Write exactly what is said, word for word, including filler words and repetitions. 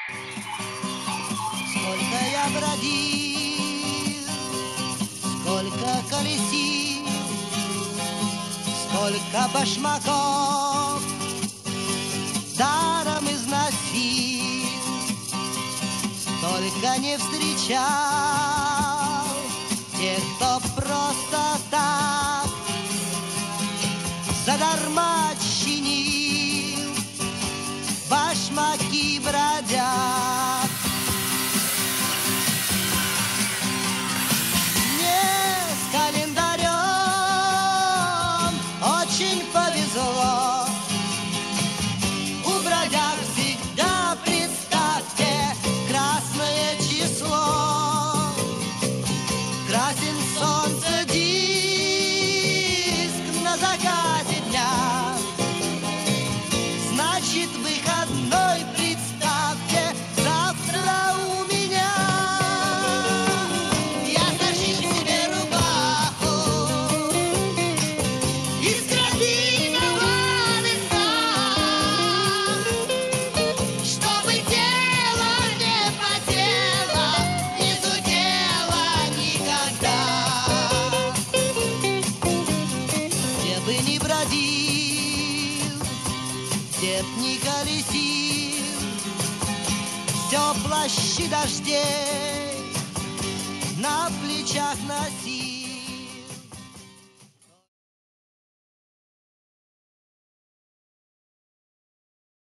Сколько я бродил, сколько колесил, сколько башмаков даром износил, столько не встречал тех, кто просто так задарма чинил, башмаки бродят. Мне с календарем очень повезло. У бродяг всегда, представьте, красное число. Красен солнце диск на закате дня. Значит, выходной, представьте, завтра у меня. Я сошью себе рубаху из красивого листа, чтобы тело не потело, не зудело никогда. Где бы ни бродил, где б ни колесил, все плащи дождей на плечах носил.